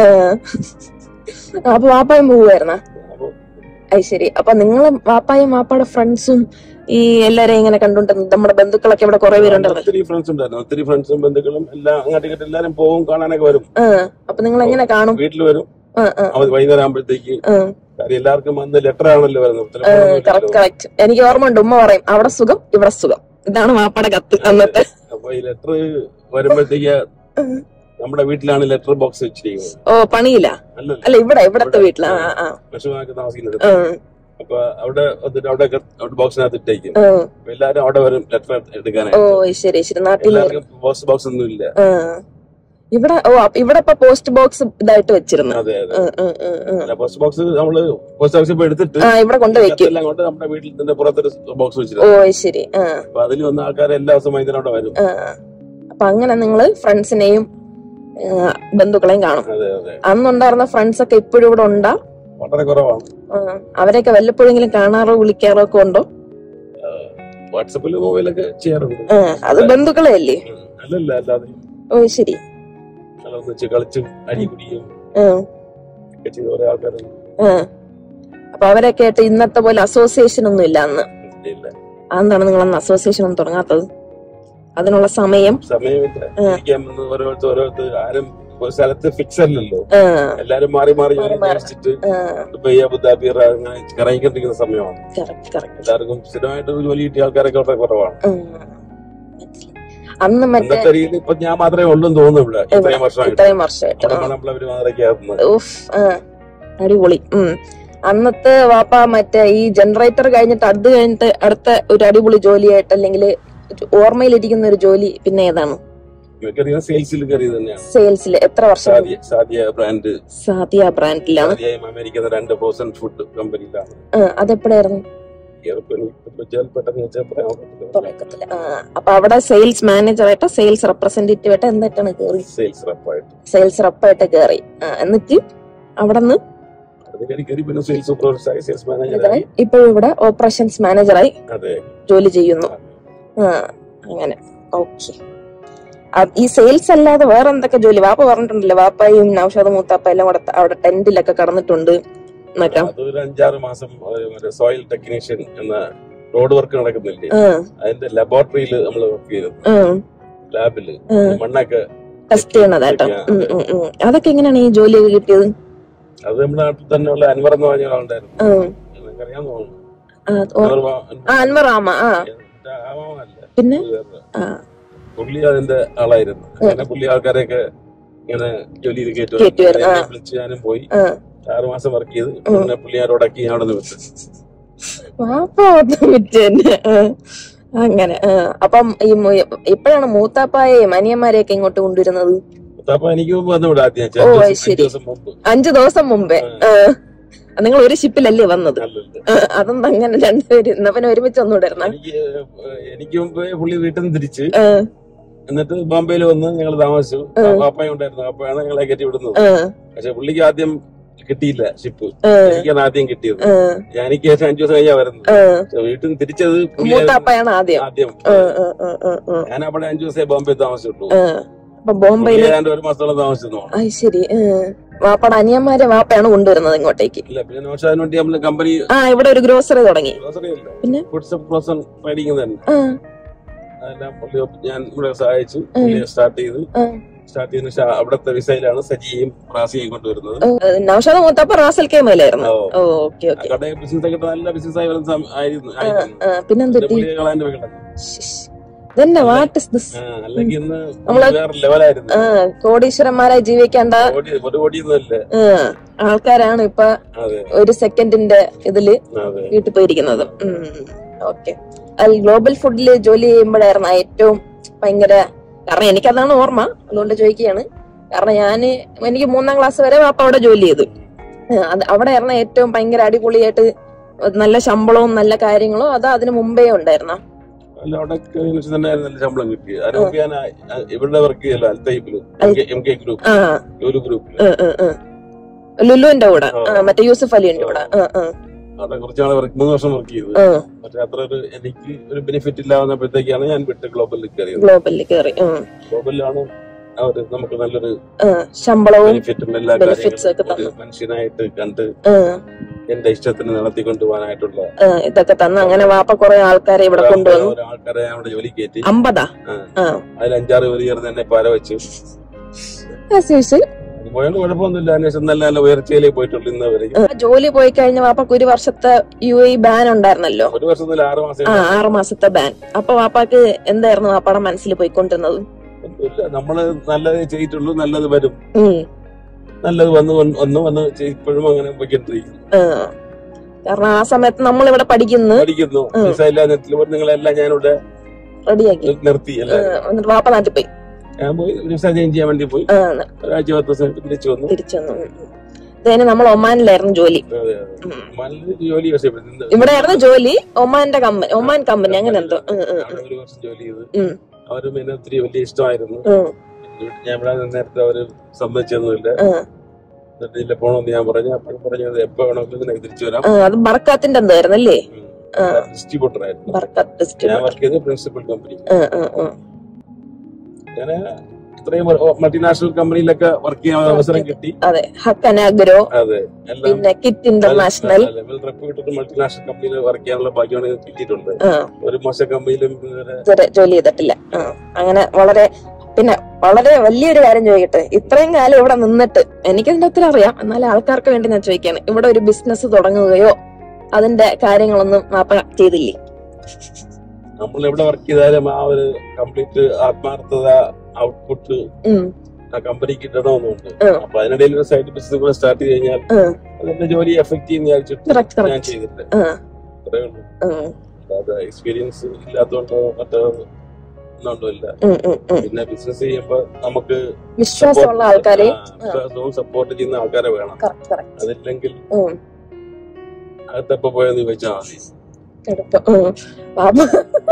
അപ്പൊ വാപ്പായും പോവുമായിരുന്ന? അത് ശരി. അപ്പൊ നിങ്ങൾ വാപ്പായും വാപ്പയുടെ ഫ്രണ്ട്സും ഈ എല്ലാരെയും ഇങ്ങനെ കണ്ടുകൊണ്ട് നമ്മുടെ ബന്ധുക്കളൊക്കെ ഇവിടെ കുറെ പേരുണ്ടായിരുന്നു? ഒത്തിരി ഫ്രണ്ട്സ് ഉണ്ടായിരുന്നു. ഒത്തിരി ഫ്രണ്ട്സും ബന്ധുക്കളും എല്ലാം അങ്ങോട്ട് എല്ലാരും പോകും, കാണാനൊക്കെ വരും. അപ്പൊ നിങ്ങൾ എങ്ങനെ കാണും? വീട്ടിൽ വരും വൈകുന്നേരം ആകുമ്പോഴത്തേക്ക്. എല്ലാവർക്കും വന്ന് ലെറ്റർ ആണല്ലോ വരുന്നത്. കറക്റ്റ്. എനിക്ക് ഓർമ്മ ഉണ്ട്, ഉമ്മ പറയും അവിടെ സുഖം ഇവിടെ സുഖം, ഇതാണ് വാപ്പയുടെ കത്ത് അന്നത്തെ. അപ്പൊ ഈ ലെറ്റർ വരുമ്പോഴത്തേക്ക് നമ്മുടെ വീട്ടിലാണ് ലെറ്റർ ബോക്സ് വെച്ചിരിക്കുന്നത്. ഓ പണിയില്ല? അല്ല ഇവിടത്തെ വീട്ടിലാ താമസിക്കുന്നത്. അപ്പൊ അവിടെ ബോക്സിനകത്ത് ഇട്ടേക്കും. എല്ലാരും അവിടെ വരും ലെറ്റർ എടുക്കാനായിട്ട്. ഓ ശരി ശരി. നാട്ടിൽ പോസ്റ്റ് ബോക്സ് ഒന്നും ഇല്ല ഇവിടെ. ഇവിടെ ഇപ്പൊ പോസ്റ്റ് ബോക്സ് ഇതായിട്ട് വെച്ചിരുന്നു. അതെ അതെ. പോസ്റ്റ് ബോക്സ് നമ്മള് പോസ്റ്റ് ഓഫീസിൽ പോയി എടുത്തിട്ട് ഇവിടെ കൊണ്ടുവയ്ക്കും. എല്ലാം കൊണ്ട് നമ്മുടെ വീട്ടിൽ തന്നെ പുറത്തൊരു ബോക്സ് വെച്ചിരുന്നു. ഓ ശരി. അപ്പൊ അതിൽ വന്ന ആൾക്കാർ എല്ലാ ദിവസവും വൈകുന്നേരം അവിടെ വരും. അപ്പൊ അങ്ങനെ നിങ്ങള് ഫ്രണ്ട്സിനെയും ബന്ധുക്കളെയും കാണും. അന്നുണ്ടായിരുന്ന ഫ്രണ്ട്സ് ഒക്കെ ഇപ്പോഴും ഇവിടെ ഉണ്ടാ? വളരെ കുറവാണ്. അവരെയൊക്കെ വല്ലപ്പോഴെങ്കിലും കാണാറോ വിളിക്കാറോ ഒക്കെ ഉണ്ടോ? വാട്സാപ്പിൽ മൊബൈലൊക്കെ ചെയ്യാറുണ്ട്. അത് ബന്ധുക്കളെ അല്ലേ? അല്ലല്ല, അല്ലാതെ. ഓ ശരി. കളിച്ചും അടിപിടിയും ചെയ്ത കുറെ ആൾക്കാരുണ്ട്. അപ്പൊ അവരൊക്കെ ആയിട്ട് ഇന്നത്തെ പോലെ അസോസിയേഷൻ ഒന്നും ഇല്ല അന്ന്? അതെന്താണ് നിങ്ങൾ അന്ന് അസോസിയേഷൻ ഒന്നും തുടങ്ങാത്തത്? അതിനുള്ള ഓരോരുത്തർ ആരും ഒരു സ്ഥലത്ത് ഫിക്സ് അല്ലല്ലോ. എല്ലാരും മാറി മാറി അന്വേഷിച്ചിട്ട് അബുദാബി കറങ്ങിക്കൊണ്ടിരിക്കുന്ന സമയമാണ്. എല്ലാവർക്കും സ്ഥിരമായിട്ട് ജോലി കിട്ടിയ ആൾക്കാരൊക്കെ വളരെ കുറവാണ്. അന്ന് അന്നത്തെ രീതിയിൽ ഇപ്പൊ ഞാൻ മാത്രമേ ഉള്ളൂ തോന്നുന്നു ഇവിടെ. ഇത്രയും വർഷമായിട്ട് നമ്മളവര് മാറിക്കാറുണ്ട്. അടിപൊളി. അന്നത്തെ വാപ്പ മറ്റേ ഈ ജനറേറ്റർ കഴിഞ്ഞിട്ട് അത് കഴിഞ്ഞിട്ട് അടുത്ത ഒരു അടിപൊളി ജോലിയായിട്ട് അല്ലെങ്കിൽ ഓർമ്മയിലിരിക്കുന്ന ഒരു ജോലി പിന്നെ ഏതാണ്? സെയിൽസിൽ എത്ര വർഷം? സാദിയ ബ്രാൻഡിലാണ്. അതെപ്പോഴായിരുന്നു? അപ്പൊ അവിടെ സെയിൽസ് മാനേജറായിട്ട് സെയിൽസ് റെപ്രസെന്റേറ്റീവ് ആയിട്ട് എന്തായിട്ടാണ് കേറി? സെയിൽസ് റെപ്പായിട്ട് കേറി. എന്നിട്ട് അവിടെ നിന്ന് ഇപ്പോഴും ഇവിടെ ഓപ്പറേഷൻസ് മാനേജറായി ജോലി ചെയ്യുന്നു. അങ്ങനെ. ഓക്കെ. ഈ സെയിൽസ് അല്ലാതെ വേറെ എന്തൊക്കെ ജോലി? വാപ്പ പറഞ്ഞിട്ടുണ്ടല്ലോ വാപ്പയും നൗഷാദ് മൂത്താപ്പ എല്ലാം കൂടെ അവിടെ ടെന്റിലൊക്കെ കടന്നിട്ടുണ്ട് എന്നൊക്കെ. 5-6 മാസം സോയിൽ ടെക്നീഷ്യൻ എന്ന റോഡ് വർക്ക് നടക്കുന്നില്ലേ, അതിന്റെ ലബോറട്ടറിയിൽ നമ്മൾ വർക്ക് ചെയ്തു. ലാബില് മണ്ണൊക്കെ ടെസ്റ്റ് ചെയ്യണതായിട്ടോ. അതൊക്കെ എങ്ങനെയാണ് ഈ ജോലിയൊക്കെ കിട്ടിയത്? അത് നമ്മുടെ നാട്ടിൽ തന്നെയുള്ള അൻവർ എന്ന് പറഞ്ഞ ആളുണ്ടായിരുന്നു. അറിയാൻ തോന്നുന്നു. അൻവർ ആമ. പിന്നെ പുള്ളി അതിന്റെ ആളായിരുന്നു. അങ്ങനെ പുള്ളി ആൾക്കാരെയൊക്കെ ഇങ്ങനെ ജോലിയിൽ കയറ്റി വിളിച്ച് ഞാനും പോയി 6 മാസം വർക്ക് ചെയ്ത് പിന്നെ പുള്ളി ആരോടാക്കി അവിടെ നിന്ന് വിട്ട്. അങ്ങനെ. അപ്പം ഇപ്പോഴാണ് മൂത്താപ്പായെയും അനിയന്മാരെയൊക്കെ ഇങ്ങോട്ട് കൊണ്ടുവരുന്നത്? മൂത്താപ്പ എനിക്ക് മുമ്പ് വന്നുകൂടെ ആദ്യം 5 ദിവസം മുമ്പേ. നിങ്ങൾ ഒരു ഷിപ്പിലല്ലേ വന്നത്? അതൊന്നും അങ്ങനെ രണ്ടുപേര് പിന്നെ ഒരുമിച്ച് ഒന്നുകൂടായിരുന്ന? എനിക്ക് മുമ്പേ പുള്ളി വീട്ടിൽ നിന്ന് തിരിച്ച് എന്നിട്ട് ബോംബെയിൽ വന്ന് ഞങ്ങൾ താമസിച്ചു. പാപ്പയും ഉണ്ടായിരുന്നു. പാപ്പയാണ് ഞങ്ങളെ കയറ്റി വിടുന്നത്. പക്ഷെ പുള്ളിക്ക് ആദ്യം കിട്ടിയില്ല ഷിപ്പ്. എനിക്കാണ് ആദ്യം കിട്ടിയത്. എനിക്ക് ശേഷം 5 ദിവസം കഴിഞ്ഞാ വരുന്നത്. വീട്ടിൽ നിന്ന് തിരിച്ചത് ആദ്യം. ഞാൻ അവിടെ 5 ദിവസമേ ബോംബെ താമസിച്ചുള്ളൂ. ബോംബെയിൽ 1 മാസത്തോളം താമസിച്ചു. ശരി. വാപ്പയുടെ അനിയന്മാരെ വാപ്പയാണ് കൊണ്ടുവരുന്നത് ഇങ്ങോട്ടേക്ക്? ഇല്ല, പിന്നെ നൗഷാദിന് വേണ്ടി നമ്മള് കമ്പനി ഇവിടെ ഒരു ഗ്രോസറി തുടങ്ങി. പിന്നെ ഫുഡ്സ് ട്രേഡിംഗ് തന്നെ. അതെല്ലാം ഞാൻ ഇവിടെ സഹായിച്ചു. സ്റ്റാർട്ട് ചെയ്ത് അവിടത്തെ വിസയിലാണ് സജിയും റാസിയും കൊണ്ടുവരുന്നത്. നൗഷാദ് മൂത്തപ്പ റാസൽ കേമയിലായിരുന്നു. കടയിൽ ബിസിനസ് ഒക്കെ നല്ല ബിസിനസ് ആയി വരുന്ന ആയിരുന്നു. പിന്നെന്താ ഇതന്നെ വാട്ട് ഇസ് ദിസ്? അല്ലെങ്കിൽ ഇന്ന് വേറെ ലെവലായിരുന്നു. കോടീശ്വരന്മാരായി ജീവിക്കേണ്ട ആൾക്കാരാണ് ഇപ്പൊ ഒരു സെക്കൻഡിന്റെ ഇതില് വീട്ടിൽ പോയിരിക്കുന്നത്. ഓക്കെ. ഗ്ലോബൽ ഫുഡില് ജോലി ചെയ്യുമ്പോഴായിരുന്നു ഏറ്റവും ഭയങ്കര, കാരണം എനിക്കതാണ് ഓർമ്മ, അതുകൊണ്ട് ചോദിക്കുകയാണ്. കാരണം എനിക്ക് 3ാം ക്ലാസ് വരെ വാപ്പ അവിടെ ജോലി ചെയ്തു. അവിടെ ആയിരുന്നു ഏറ്റവും ഭയങ്കര അടിപൊളിയായിട്ട് നല്ല ശമ്പളവും നല്ല കാര്യങ്ങളും. അത് അതിന് മുമ്പേ ഉണ്ടായിരുന്ന ശമ്പളം കിട്ടി. ഇവിടെ വർക്ക് ലുലുവിന്റെ കൂടെ, മറ്റേ യൂസഫ് അലിന്റെ കൂടെ കുറച്ചാളെ 3 വർഷം വർക്ക് ചെയ്തു. പക്ഷെ അത്ര എനിക്ക് ഒരു ബെനിഫിറ്റ് ഇല്ലാവുന്നപ്പോഴത്തേക്കാണ് ഞാൻ വിട്ട് ഗ്ലോബലിൽ കയറി. ഗ്ലോബലിലാണ് നമുക്ക് നല്ലൊരു ശമ്പളവും ബെനിഫിറ്റും എല്ലാ കാര്യങ്ങളും മനുഷ്യനായിട്ട് കണ്ട് എന്റെ ഇഷ്ടത്തിന് നടത്തിക്കൊണ്ടുപോകാനായിട്ടുള്ള ഇതൊക്കെ തന്നെ. അങ്ങനെ വാപ്പ കുറെ ആൾക്കാരെ ഇവിടെ കൊണ്ടുവന്നു. ആൾക്കാരെ അവിടെ ജോലി കയറ്റി. 50 അതിൽ 5-6 പേര് ചേർന്ന് എന്നെ പാര വെച്ചു. പോയാലും കുഴപ്പമൊന്നുമില്ല. അന്വേഷണം നല്ല നല്ല ഉയർച്ചയിലേക്ക് പോയിട്ടുള്ളൂ ഇന്ന് വരെ. ജോലി പോയി കഴിഞ്ഞ വാപ്പക്ക് 1 വർഷത്തെ UAE ബാൻ ഉണ്ടായിരുന്നല്ലോ. 1 വർഷത്തിൽ 6 മാസം 6 മാസത്തെ ബാൻ. അപ്പൊ വാപ്പാക്ക് എന്തായിരുന്നു വാപ്പാടെ മനസ്സിൽ പോയിക്കൊണ്ടിരുന്നത്? നമ്മള് നല്ലത് ചെയ്തിട്ടുള്ളൂ, നല്ലത് വരും, നല്ലത് വന്ന് ഇപ്പോഴും അങ്ങനെ പോയിക്കൊണ്ടിരിക്കുന്നു. കാരണം ആ സമയത്ത് നമ്മളിവിടെ പഠിക്കുന്നു. നിങ്ങളെല്ലാം ഞാനിവിടെ റെഡിയാക്കി നിർത്തി. വാപ്പ നാട്ടിൽ പോയി. ഞാൻ പോയി ചേഞ്ച് ചെയ്യാൻ വേണ്ടി പോയി. ഒരാഴ്ച 10 ദിവസം തിരിച്ചു വന്നു. ഇതേനെ നമ്മൾ ഒമാനിലായിരുന്നു ജോലി. ഇവിടെയായിരുന്നു ജോലി. ഒമാൻ കമ്പനി അങ്ങനെ എന്തോ. 1 വർഷം ജോലി ചെയ്ത് അവരും എന്നെ ഒത്തിരി വലിയ ഇഷ്ടമായിരുന്നു. ഞാൻ ഇവിടെ നേരത്തെ അവര് സമ്മതിച്ചൊന്നുമില്ല. എന്നിട്ട് പോണോന്ന് ഞാൻ പറഞ്ഞു. അപ്പോഴും പറഞ്ഞത് എപ്പോ വേണമെങ്കിലും തിരിച്ചു വരാം. അത് ബർക്കാത്തിന്റെ എന്തായിരുന്നല്ലേ? ഡിസ്ട്രിബ്യൂട്ടർ ആയിരുന്നു. ഞാൻ വർക്ക് ചെയ്ത് പ്രിൻസിപ്പൽ കമ്പനി. അങ്ങനെ ഇത്രയും മൾട്ടിനാഷണൽ കമ്പനിയിലൊക്കെ വർക്ക് ചെയ്യാൻ അവസരം കിട്ടി. അതെ, ഹക്കനാഗ്രോ, പിന്നെ കിറ്റ് ഇന്റർനാഷണൽ, റെപ്യൂട്ടഡ് മൾട്ടിനാഷണൽ കമ്പനിയിൽ വർക്ക് ചെയ്യാനുള്ള ഭാഗ്യമാണ് കിട്ടിയിട്ടുണ്ട്. ഒരു മോശം കമ്പനിയിലും ജോലി ചെയ്തിട്ടില്ല. അങ്ങനെ പിന്നെ വളരെ വലിയൊരു കാര്യം ചോദിക്കട്ടെ. ഇത്രയും കാലം ഇവിടെ നിന്നിട്ട് എനിക്കതിന്റെ ഒത്തിരി അറിയാം, എന്നാലും ആൾക്കാർക്ക് വേണ്ടി ഞാൻ ചോദിക്കാണ്, ഇവിടെ ഒരു ബിസിനസ് തുടങ്ങുകയോ അതിന്റെ കാര്യങ്ങളൊന്നും മാപ്പ ചെയ്തില്ലേ? നമ്മൾ എവിടെ വർക്ക് ചെയ്താലും ആ ഒരു കംപ്ലീറ്റ് ആത്മാർത്ഥത, ഔട്ട്പുട്ട് ആ കമ്പനിക്ക് കിട്ടണമെന്നുണ്ട്. അപ്പൊ അതിനിടയിൽ ഒരു സൈഡ് ബിസിനസ് കൂടെ സ്റ്റാർട്ട് ചെയ്ത് കഴിഞ്ഞാൽ അതിന്റെ ജോലി എഫക്ട് ചെയ്യുന്ന വിചാരിച്ചിട്ട് ഞാൻ ചെയ്തിട്ടുണ്ട്. അത്രേ ഉള്ളൂ. അല്ലാതെ എക്സ്പീരിയൻസ് ഇല്ലാത്തതുകൊണ്ട് മറ്റൊന്നുമില്ല. പിന്നെ ബിസിനസ് ചെയ്യുമ്പോ നമുക്ക് വിശ്വാസമുള്ള ആൾക്കാരെ, സപ്പോർട്ട് ചെയ്യുന്ന ആൾക്കാരെ വേണം. അതില്ലെങ്കിൽ അകത്തെപ്പോ പോയെന്ന് ചോദിച്ചാൽ മതി.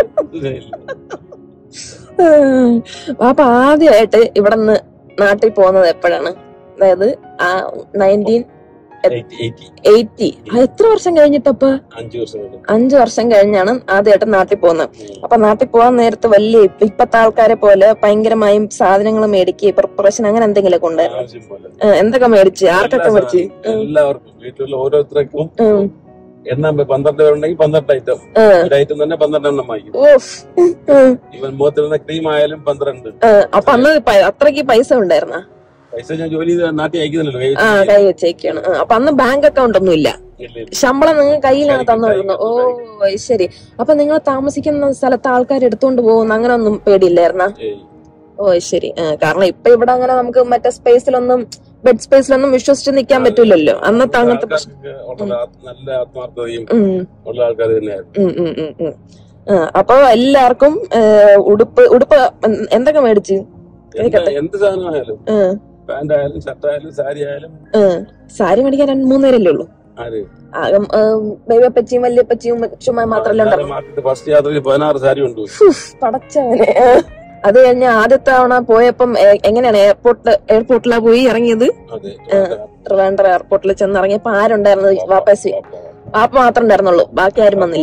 പാപ്പ ആദ്യമായിട്ട് ഇവിടെ നിന്ന് നാട്ടിൽ പോകുന്നത് എപ്പോഴാണ്? അതായത് 1980. എത്ര വർഷം കഴിഞ്ഞിട്ടപ്പ? 5 വർഷം കഴിഞ്ഞാണ് ആദ്യമായിട്ട് നാട്ടിൽ പോകുന്നത്. അപ്പൊ നാട്ടിൽ പോകാൻ നേരത്ത് വലിയ ഇപ്പത്തെ ആൾക്കാരെ പോലെ ഭയങ്കരമായും സാധനങ്ങൾ മേടിക്കുക, പ്രിപ്പറേഷൻ അങ്ങനെ എന്തെങ്കിലും ഉണ്ടായിരുന്നു? എന്തൊക്കെ മേടിച്ച്, ആർക്കൊക്കെ മേടിച്ച്? എല്ലാവർക്കും വീട്ടിലുള്ള ഓരോരുത്തർക്കും എണ്ണം 12 പേരുണ്ടെങ്കിൽ 12 ഐറ്റം. ഒരു ഐറ്റം തന്നെ 12 എണ്ണം വാങ്ങിക്കും. ഇവൻ മുഖത്തിരുന്ന ക്രീം ആയാലും 12. അപ്പൊ അന്ന് അത്രയ്ക്ക് പൈസ ഉണ്ടായിരുന്ന? പൈസ ഞാൻ ജോലി ചെയ്ത് നാട്ടിൽ അയക്കുന്നില്ലല്ലോ, കൈ വെച്ചേക്കാണ്. അപ്പൊ അന്ന് ബാങ്ക് അക്കൗണ്ട് ഒന്നും ഇല്ല, ശമ്പളം നിങ്ങൾ കയ്യിലാണ് തന്നിരുന്നു. ഓ ശരി. അപ്പൊ നിങ്ങൾ താമസിക്കുന്ന സ്ഥലത്ത് ആൾക്കാർ എടുത്തോണ്ട് പോകുന്ന അങ്ങനെ ഒന്നും പേടിയില്ലായിരുന്ന? ഓ ശരി. കാരണം ഇപ്പൊ ഇവിടെ അങ്ങനെ നമുക്ക് മറ്റേ സ്പേസിലൊന്നും, ബെഡ് സ്പേസിലൊന്നും വിശ്വസിച്ച് നിൽക്കാൻ പറ്റൂലല്ലോ. അന്നത്തെ അങ്ങനത്തെ നല്ല ആത്മാർത്ഥതയും ഉള്ള ആൾക്കാർ തന്നെയായിരുന്നു. അപ്പൊ എല്ലാവർക്കും ഉടുപ്പ് എന്തൊക്കെ മേടിച്ച്? എന്ത് സാധനമായാലും, പാന്റ് ആയാലും ഷർട്ട് ആയാലും സാരി ആയാലും. സാരി മേടിക്കാൻ 2-3 പേരല്ലേ ഉള്ളൂ? ബേബപ്പച്ചിയും വല്യപ്പച്ചിയും ചുമ്മാ മാത്രമല്ല. ഫസ്റ്റ് യാത്രയിൽ 16 സാരി ഉണ്ട്. പടച്ചവനെ. അത് കഴിഞ്ഞ ആദ്യത്തെ തവണ പോയപ്പം എങ്ങനെയാണ് എയർപോർട്ടിലാ പോയി ഇറങ്ങിയത്? ട്രിവാൻഡ്രം എയർപോർട്ടിൽ ചെന്നിറങ്ങിയപ്പോ ആരുണ്ടായിരുന്നത്? വാപ്പ മാത്രം ഉണ്ടായിരുന്നുള്ളൂ, ബാക്കി ആരും വന്നില്ല.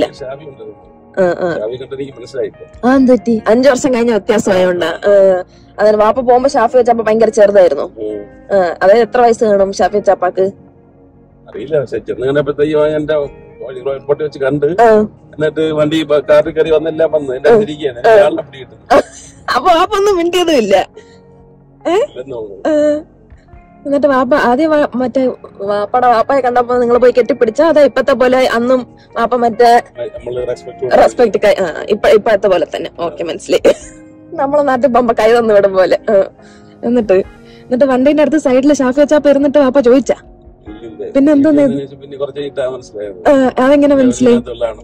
എന്തെറ്റി? 5 വർഷം കഴിഞ്ഞ വ്യത്യാസമായോണ്ടാ? അതിന് വാപ്പ പോകുമ്പോ ഷാഫി ചാപ്പ ഭയങ്കര ചെറുതായിരുന്നു. അതായത് എത്ര വയസ്സ് കാണും ഷാഫി ചാപ്പാക്ക്? അറിയില്ല. എന്റെ എയർപോർട്ടിൽ വെച്ച് കണ്ട്, എന്നിട്ട് വണ്ടി കാറിൽ കയറി വന്നെല്ലാം വന്ന് എന്റെ തിരികെയാണ് ആളിനെ പിടികിട്ടുന്നത്. അപ്പൊ വാപ്പൊന്നും മിണ്ടിയതും ഇല്ല. എന്നിട്ട് വാപ്പ ആദ്യം മറ്റേ വാപ്പയുടെ വാപ്പയെ കണ്ടപ്പോ നിങ്ങൾ പോയി കെട്ടിപ്പിടിച്ച അതാ ഇപ്പത്തെ പോലെ അന്നും വാപ്പ മറ്റേ റെസ്പെക്ട് ഇപ്പഴത്തെ പോലെ തന്നെ? ഓക്കെ, മനസ്സിലായി. നമ്മളെ നാട്ടിൽ പോകുമ്പോ കൈ തന്നു വിടും പോലെ. എന്നിട്ട് വണ്ടീന്റെ അടുത്ത് സൈഡില് ഷാഫി വെച്ചാപ്പ ഇരുന്നിട്ട് വാപ്പ ചോദിച്ചാ? പിന്നെ എന്തോന്ന്? അതെങ്ങനെ മനസ്സിലായി?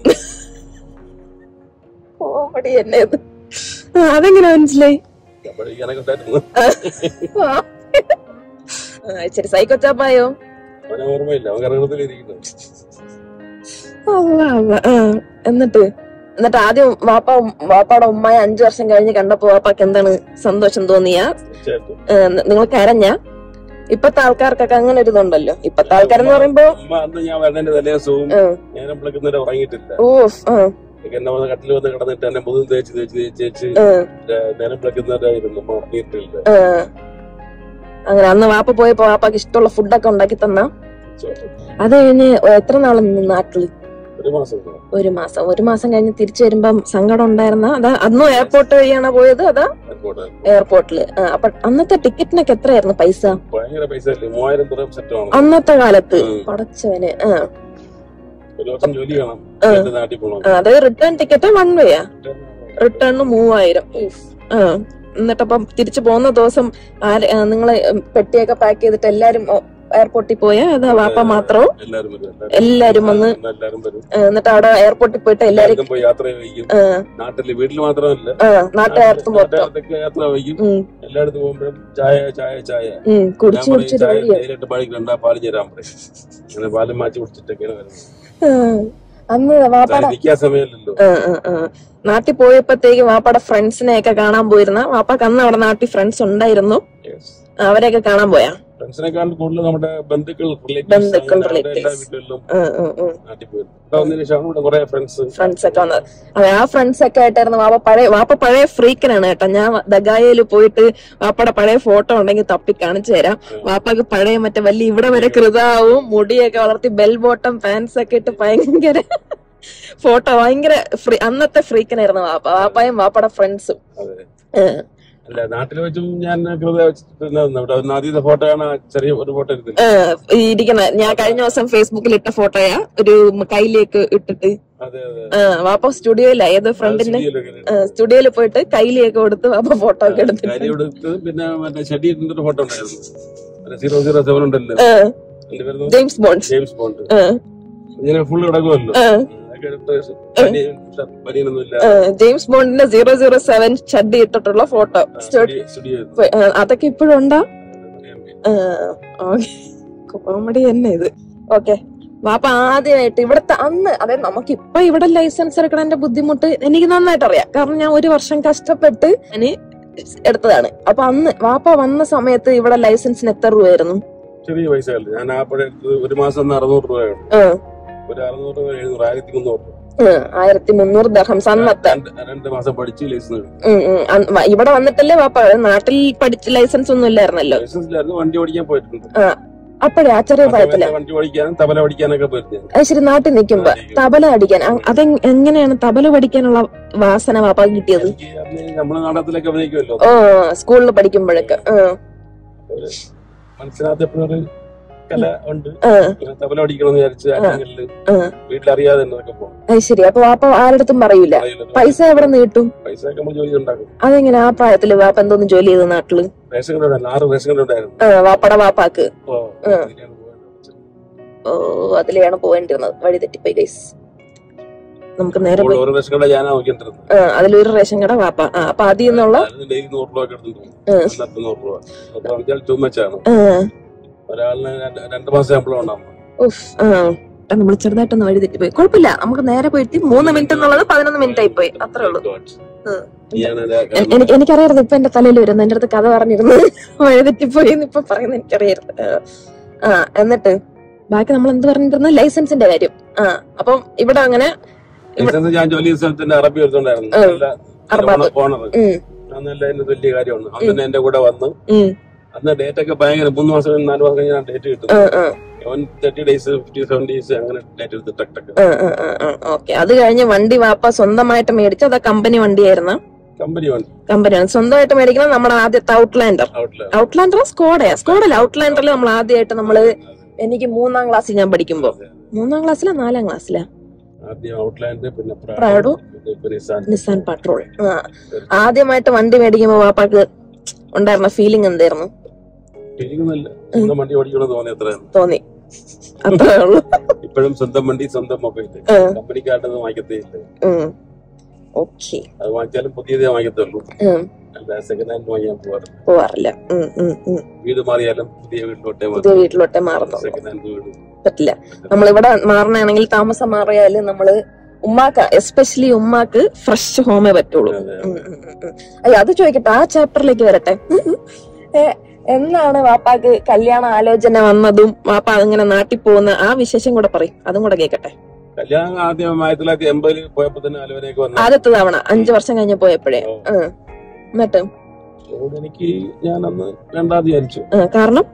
കോമഡി എന്നെ. അതെങ്ങനെ മനസ്സിലായി? ശരി, സൈക്കോച്ചാപ്പായോ? എന്നിട്ട് ആദ്യം വാപ്പാടെ ഉമ്മയെ 5 വർഷം കഴിഞ്ഞ് കണ്ടപ്പോ വാപ്പാക്ക് എന്താണ് സന്തോഷം തോന്നിയാ? നിങ്ങൾ കരഞ്ഞ? ഇപ്പത്തെ ആൾക്കാർക്കൊക്കെ അങ്ങനെ ഒരു ഇതുണ്ടല്ലോ. ഇപ്പത്തെ ആൾക്കാരെന്ന് പറയുമ്പോ കട്ടിൽ വന്ന് കിടന്നിട്ട് എന്നെ മുതും തേച്ച് അങ്ങനെ അന്ന് വാപ്പ പോയപ്പോ വാപ്പാക്ക് ഇഷ്ടമുള്ള ഫുഡൊക്കെ ഉണ്ടാക്കി തന്ന? അത് കഴിഞ്ഞ് എത്ര നാള് നിന്ന് നാട്ടില്? 1 മാസം. 1 മാസം കഴിഞ്ഞ് തിരിച്ചു വരുമ്പം സങ്കടം ഉണ്ടായിരുന്ന? അതാ അന്നും എയർപോർട്ട് വഴിയാണോ പോയത്? അതാ എയർപോർട്ടില്. അപ്പൊ അന്നത്തെ ടിക്കറ്റിനൊക്കെ എത്രയായിരുന്നു പൈസ? അന്നത്തെ കാലത്ത്? പടച്ചവന്. അതായത് റിട്ടേൺ ടിക്കറ്റ് 1 വേയാ? റിട്ടേണിന് 3000. എന്നിട്ടപ്പം തിരിച്ചു പോകുന്ന ദിവസം നിങ്ങള് പെട്ടിയൊക്കെ പാക്ക് ചെയ്തിട്ട് എല്ലാരും എയർപോർട്ടിൽ പോയാ? അതാ വാപ്പ മാത്രവും? എല്ലാരും വന്ന് എന്നിട്ട് അവിടെ എയർപോർട്ടിൽ പോയിട്ട് എല്ലാരും വീട്ടിൽ മാത്രമല്ല നാട്ടുകാർക്കും എല്ലായിടത്തും പോകുമ്പോഴും ചായ ചായ ചായ കുടിച്ചു പാല് ചേരാൻ പറയും. അങ്ങനെ പാലും മാറ്റി കുടിച്ചിട്ടൊക്കെയാണ് വരുന്നത്. അന്ന് വാപ്പാടെ നാട്ടിൽ പോയപ്പോഴത്തേക്ക് വാപ്പാടെ ഫ്രണ്ട്സിനെ ഒക്കെ കാണാൻ പോയിരുന്ന? വാപ്പാക്ക് അന്ന് അവിടെ നാട്ടിൽ ഫ്രണ്ട്സ് ഉണ്ടായിരുന്നു, അവരെയൊക്കെ കാണാൻ പോയാ? ഫ്രണ്ട്സിനെക്കാൾ കൂടുതൽ നമ്മുടെ ബന്ധുക്കൾ ഫ്രണ്ട്സ് ഒക്കെ വന്നത്. അതെ, ആ ഫ്രണ്ട്സ് ഒക്കെ ആയിട്ടായിരുന്നു വാപ്പ പഴയ ഫ്രീക്കനാണ് കേട്ടോ. ഞാൻ ദഗായയില് പോയിട്ട് വാപ്പയുടെ പഴയ ഫോട്ടോ ഉണ്ടെങ്കിൽ തപ്പി കാണിച്ചു തരാം. വാപ്പക്ക് പഴയ മറ്റേ വലിയ ഇവിടെ വരെ കൃതാവും മുടിയൊക്കെ വളർത്തി ബെൽ ബോട്ടം പാൻസ് ഒക്കെ ഇട്ട് ഭയങ്കര ഫോട്ടോ, ഭയങ്കര അന്നത്തെ ഫ്രീക്കനായിരുന്നു വാപ്പായും വാപ്പയുടെ ഫ്രണ്ട്സും. അല്ല, നാട്ടിൽ വെച്ചും ഞാൻ ആദ്യത്തെ ഫോട്ടോയാണ് ചെറിയ ഒരു ഫോട്ടോ ഇരിക്കുന്ന. ഞാൻ കഴിഞ്ഞ ദിവസം ഫേസ്ബുക്കിൽ ഇട്ട ഫോട്ടോയാ, ഒരു കയ്യിലേക്ക് ഇട്ടിട്ട്. വാപ്പ സ്റ്റുഡിയോയിലാ, ഏത് ഫ്രണ്ടിന്റെ സ്റ്റുഡിയോയിൽ പോയിട്ട് കയ്യിലേക്ക് കൊടുത്ത് വാപ്പ ഫോട്ടോ ഒക്കെ എടുത്ത്. പിന്നെ മറ്റേ ഷെഡിയുടെ ഫോട്ടോ ഉണ്ടായിരുന്നു, 007 ഉണ്ടല്ലോ, ജെയിംസ് ബോണ്ട്. ഇങ്ങനെ ഫുള്ള് കിടക്കുമല്ലോ. ജെയിംസ് ബോണ്ടിന്റെ 007 ഷഡ് ഇട്ടിട്ടുള്ള ഫോട്ടോ അതൊക്കെ ഇപ്പോഴും ഉണ്ടാ? കോമഡി തന്നെ ഇത്. ഓക്കെ, വാപ്പ ആദ്യമായിട്ട് ഇവിടത്തെ അന്ന്, അതായത് നമുക്ക് ഇപ്പൊ ഇവിടെ ലൈസൻസ് എടുക്കണതിന്റെ ബുദ്ധിമുട്ട് എനിക്ക് നന്നായിട്ട് അറിയാം. കാരണം ഞാൻ 1 വർഷം കഷ്ടപ്പെട്ട് ഞാൻ എടുത്തതാണ്. അപ്പൊ അന്ന് വാപ്പ വന്ന സമയത്ത് ഇവിടെ ലൈസൻസിന് എത്ര രൂപയായിരുന്നു? ചെറിയ പൈസ. ഞാൻ ആ 1 മാസം 600 രൂപയാണ്. 1300 ദർഹംസ് അന്നത്തെ. 2 മാസം പഠിച്ച് ലൈസൻസ്. ഇവിടെ വന്നിട്ടല്ലേ വാപ്പ? നാട്ടിൽ പഠിച്ച ലൈസൻസ് ഒന്നും ഇല്ലായിരുന്നല്ലോ. വണ്ടി ഓടിക്കാൻ പോയിട്ടുണ്ട് അപ്പഴേ, ആ ചെറിയ പ്രായത്തില്. വണ്ടി ഓടിക്കാനും തബല പഠിക്കാനൊക്കെ പോയിരുന്നു. അത് ശരി, നാട്ടിൽ നിൽക്കുമ്പോ തബല പഠിക്കാൻ. എങ്ങനെയാണ് തബല പഠിക്കാനുള്ള വാസന വാപ്പ കിട്ടിയത്? നമ്മള് നാടകത്തിലൊക്കെ അഭിനയിക്കുമല്ലോ, സ്കൂളിൽ പഠിക്കുമ്പോഴൊക്കെ. മനസ്സിലാകത്തപ്പോഴൊരു കല ഉണ്ട്, തബല പഠിക്കണമെന്ന് വിചാരിച്ച് വീട്ടിലറിയാതെ പോകും. അത് ശരി. അപ്പൊ വാപ്പ ആരടുത്തും പറയൂല? പൈസ എവിടെ നിന്ന് കിട്ടും? പൈസ നമ്മൾ ജോലി ഉണ്ടാക്കും. അതെങ്ങനെ ആ പ്രായത്തില് വാപ്പ എന്തോന്നും ജോലി ചെയ്ത് നാട്ടില്? 6 റേഷൻ കട ഉണ്ടായിരുന്നു വാപ്പയുടെ വാപ്പാക്ക്. അതിലെയാണ് പോവേണ്ടിരുന്നത്. വഴി തെറ്റിപ്പോയി ഗൈസ്. നമുക്ക് നേരെ അതിലൊരു റേഷൻ കട വാപ്പ. അപ്പൊ അതിൽ നിന്നുള്ള നമ്മൾ ചെറുതായിട്ടൊന്ന് വഴി തെറ്റിപ്പോയി. കുഴപ്പമില്ല, നമുക്ക് നേരെ പോയിട്ട് 3 മിനിറ്റ് എന്നുള്ളത് 11 മിനിറ്റ് ആയി പോയി, അത്രേ ഉള്ളൂ. എനിക്കറിയായിരുന്നു ഇപ്പൊ എന്റെ തലയിൽ വരുന്നു. എന്റെ അടുത്ത് കഥ പറഞ്ഞിരുന്നു വഴി തെറ്റിപ്പോയി ഇപ്പൊ പറയുന്നത് എനിക്കറിയായിരുന്നു. എന്നിട്ട് ബാക്കി നമ്മൾ എന്ത് പറഞ്ഞിരുന്നു? ലൈസൻസിന്റെ കാര്യം. അപ്പം ഇവിടെ അങ്ങനെ ഞാൻ ജോലി സ്ഥലത്തിന്റെ അറബി എടുത്തോണ്ടായിരുന്നു. വലിയ കാര്യമാണ്. അന്ന് എന്റെ കൂടെ വന്ന് അന്ന് ഡേറ്റ് ഒക്കെ ഭയങ്കര 3 മാസം 4 മാസം കഴിഞ്ഞാൽ ഡേറ്റ് കിട്ടും. 30 days 57 days അങ്ങനെ ഡേറ്റ് എടുത്ത് ടക്ക്. ഓക്കെ, അത് കഴിഞ്ഞ് വണ്ടി വാപ്പ സ്വന്തമായിട്ട് മേടിച്ചു? അതാ കമ്പനി വണ്ടിയായിരുന്നു? കമ്പനിയാണ്. സ്വന്തമായിട്ട് മേടിക്കണം. നമ്മുടെ ആദ്യത്തെ ഔട്ട്ലാൻഡർ സ്കോഡല്ല ഔട്ട്ലാൻഡറിൽ നമ്മൾ ആദ്യമായിട്ട് നമ്മള് എനിക്ക് 3ാം ക്ലാസ്സിൽ ഞാൻ പഠിക്കുമ്പോ 3ാം ക്ലാസ്സിലാ 4ാം ക്ലാസ്സിലാ പ്രാഡോ നിസാൻ പട്രോൾ. ആദ്യമായിട്ട് വണ്ടി മേടിക്കുമ്പോ വാപ്പാക്ക് ഉണ്ടായിരുന്ന ഫീലിംഗ് എന്തായിരുന്നു? തോന്നി അത്രേ ഉള്ളൂ. ഇപ്പോഴും സ്വന്തം വണ്ടി സ്വന്തം മൊബൈൽ കമ്പനിക്കാരുടെ വാങ്ങിക്കത്തേയില്ല. ഓക്കെ, അത് വാങ്ങിച്ചാലും പുതിയതേ വാങ്ങിക്കത്തുള്ളൂ. സെക്കൻഡ് ഹാൻഡ് വാങ്ങിയാൻ പോവാറില്ല. വീട് മാറിയാലും പുതിയ വീട്ടിലോട്ടേ മാറുന്നു. സെക്കൻഡ് ഹാൻഡ് വീട് പറ്റില്ല. നമ്മളിവിടെ മാറണമെങ്കിൽ താമസം മാറിയാലും നമ്മള് ഉമ്മാക്ക് എസ്പെഷ്യലി ഉമ്മാക്ക് ഫ്രഷ് ഹോമേ പറ്റുള്ളൂ. അയ്യോ, അത് ചോദിക്കട്ടെ, ആ ചാപ്റ്ററിലേക്ക് വരട്ടെ. എന്നാണ് വാപ്പാക്ക് കല്യാണ ആലോചന വന്നതും വാപ്പ അങ്ങനെ നാട്ടിൽ പോകുന്ന ആ വിശേഷം കൂടെ പറയും, അതും കൂടെ കേക്കട്ടെ. കല്യാണം ആദ്യം 1980 പോയപ്പോ തന്നെ ആലോചനയൊക്കെ വന്നു. ആദ്യത്തെ തവണ 5 വർഷം കഴിഞ്ഞ് പോയപ്പോഴേ. എന്നിട്ട് എനിക്ക് ഞാൻ അന്ന് വേണ്ടാന്ന് വിചാരിച്ചു. കാരണം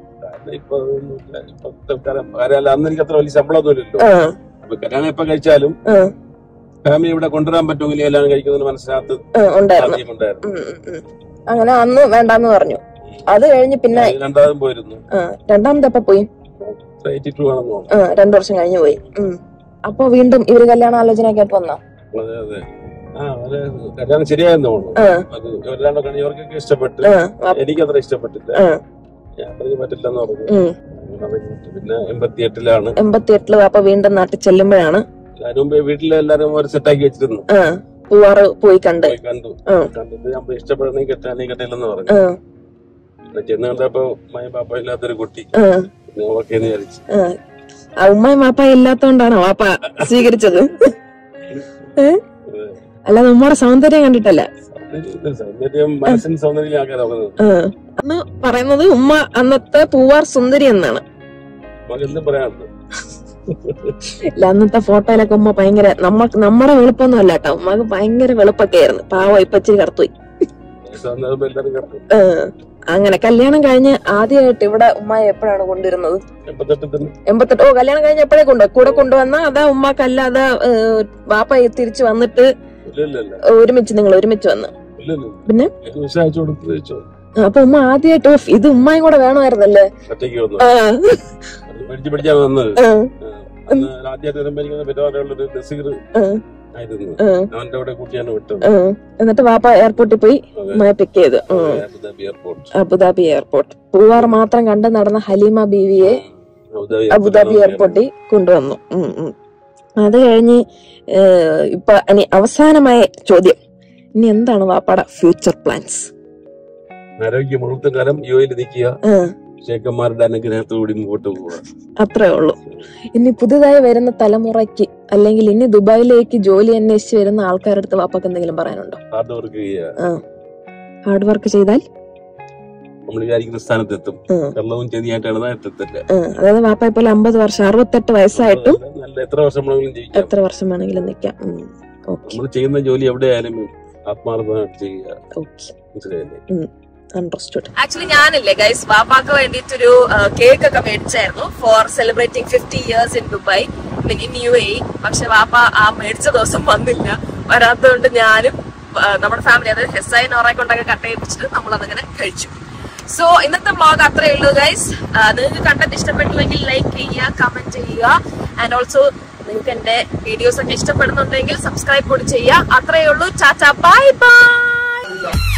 അന്ന് എനിക്ക് അത്ര വലിയ ശമ്പളമൊന്നുമില്ലല്ലോ. അപ്പൊ കല്യാണം എപ്പോ കഴിച്ചാലും ഫാമിലി ഇവിടെ കൊണ്ടുവരാൻ പറ്റുമെങ്കിൽ എല്ലാം കഴിക്കുന്നതിന് മനസ്സിനകത്ത് ഉണ്ടായിരുന്നു. അങ്ങനെ അന്ന് വേണ്ടാന്ന് പറഞ്ഞു. അത് കഴിഞ്ഞ് പിന്നെ രണ്ടാമതും പോയിരുന്നു. രണ്ടാമത് എപ്പോ പോയി? 2 വർഷം കഴിഞ്ഞ് പോയി. അപ്പൊ വീണ്ടും ഇവര് കല്യാണ ആലോചനയൊക്കെ ആയിട്ട് വന്നോ? അതെ അതെ, കല്യാണം ശരിയായെന്ന് തോന്നുന്നു. അവർക്കൊക്കെ ഇഷ്ടപ്പെട്ടു, എനിക്കത്ര ഇഷ്ടപ്പെട്ടില്ല. ഞാൻ പറഞ്ഞു പറ്റില്ലെന്ന് പറഞ്ഞു. പിന്നെ 88 വാപ്പ വീണ്ടും നാട്ടിൽ ചെല്ലുമ്പോഴാണ് അതിന് മുമ്പേ വീട്ടിലെല്ലാരും സെറ്റാക്കി വെച്ചിരുന്നു. പൂവാറ് പോയി കണ്ടു. കണ്ടിട്ട് ഞാൻ ഇഷ്ടപ്പെടണേ കെട്ടാനേ കെട്ടില്ലെന്ന് പറഞ്ഞു. ചെന്ന് കണ്ടപ്പോ ഉമ്മയും പാപ്പ ഇല്ലാത്തൊരു കുട്ടി. ഓക്കേന്ന് വിചാരിച്ചു. ഉമ്മയും വാപ്പ ഇല്ലാത്തോണ്ടാണോ വാപ്പ സ്വീകരിച്ചത്? അല്ലാതെ ഉമ്മയുടെ സൗന്ദര്യം കണ്ടിട്ടല്ല. മനസ്സിന് സൗന്ദര്യം അന്ന് പറയുന്നത് ഉമ്മ അന്നത്തെ പൂവാർ സുന്ദരി എന്നാണ്. ഇല്ല, അന്നത്തെ ഫോട്ടോയിലൊക്കെ ഉമ്മ ഭയങ്കര നമ്മുടെ വെളുപ്പൊന്നും അല്ല കേട്ടോ, ഉമ്മക്ക് ഭയങ്കര വെളുപ്പൊക്കെ ആയിരുന്നു. പാവം ഇപ്പൊ ഇച്ചിരി കറുത്തുപോയി. അങ്ങനെ കല്യാണം കഴിഞ്ഞ് ആദ്യമായിട്ട് ഇവിടെ ഉമ്മയെ എപ്പോഴാണ് കൊണ്ടുവരുന്നത്? 88. കല്യാണം കഴിഞ്ഞ് എപ്പോഴേ കൂടെ കൊണ്ടുവന്ന അതാ ഉമ്മക്കല്ലാതെ വാപ്പ തിരിച്ചു വന്നിട്ട് നിങ്ങൾ ഒരുമിച്ച് വന്ന്? പിന്നെ അപ്പൊ ഉമ്മ ആദ്യമായിട്ട് ഇത് ഉമ്മയും കൂടെ വേണമായിരുന്നല്ലേ? എന്നിട്ട് വാപ്പ എയർപോർട്ടിൽ പോയി പിക്ക് ചെയ്തു. Abu Dhabi airport. പൂവാർ മാത്രം കണ്ട് നടന്ന ഹലീമ ബീവിയെ അബുദാബി എയർപോർട്ടിൽ കൊണ്ടുവന്നു. അത് കഴിഞ്ഞ് ഇപ്പൊ ഇനി അവസാനമായ ചോദ്യം, ഇനി എന്താണ് വാപ്പാടെ ഫ്യൂച്ചർ പ്ലാൻസ്? ആരോഗ്യമുള്ളകാലം യുഎഇയിൽ നിൽക്കുക, ഷേഖന്മാരുടെ അനുഗ്രഹത്തോടെ മുമ്പോട്ട് പോവുക, അത്രേ ഉള്ളൂ. ഇനി പുതുതായി വരുന്ന തലമുറയ്ക്ക് അല്ലെങ്കിൽ ഇനി ദുബായിലേക്ക് ജോലി അന്വേഷിച്ച് വരുന്ന ആൾക്കാരുടെ അടുത്ത് വാപ്പക്ക് എന്തെങ്കിലും പറയാനുണ്ടോ? ഹാർഡ് വർക്ക് ചെയ്താൽ നമ്മൾ വിചാരിക്കുന്ന സ്ഥാനത്തെത്തും. കള്ളവും ചെതിയായിട്ടാണ് എത്തത്തില്ല. അതായത് വാപ്പയെ പോലെ 50 വർഷം 68 വയസ്സായിട്ടും എത്ര വർഷം വേണമെങ്കിലും നിൽക്കാം. നമ്മൾ ചെയ്യുന്ന ജോലി എവിടെയായാലും ആത്മാർത്ഥമായിട്ട് ചെയ്യുക. ആക്ച്വലി ഞാനില്ലേ ഗൈസ് വാപ്പാക്ക് വേണ്ടിയിട്ടൊരു കേക്ക് ഒക്കെ മേടിച്ചായിരുന്നു for celebrating 50 years in Dubai in UAE. പക്ഷെ വാപ്പ ആ മേടിച്ച ദിവസം വരാത്തതുകൊണ്ട് ഞാനും നമ്മുടെ ഫാമിലി, അതായത് ഹെസായി നോറെ കൊണ്ടൊക്കെ കട്ട് ചെയ്യിപ്പിച്ചിട്ട് നമ്മൾ അതങ്ങനെ കഴിച്ചു. സോ ഇന്നത്തെ വ്ളോഗ് അത്രയേ ഉള്ളൂ ഗൈസ്. നിങ്ങൾക്ക് കണ്ടന്റ് ഇഷ്ടപ്പെട്ടില്ലെങ്കിൽ ലൈക്ക് ചെയ്യുക, കമന്റ് ചെയ്യുക. ആൻഡ് ഓൾസോ നിങ്ങൾക്ക് എന്റെ വീഡിയോസ് ഒക്കെ ഇഷ്ടപ്പെടുന്നുണ്ടെങ്കിൽ സബ്സ്ക്രൈബ് കൂടി ചെയ്യുക. അത്രയേ ഉള്ളൂ. Tata, bye by.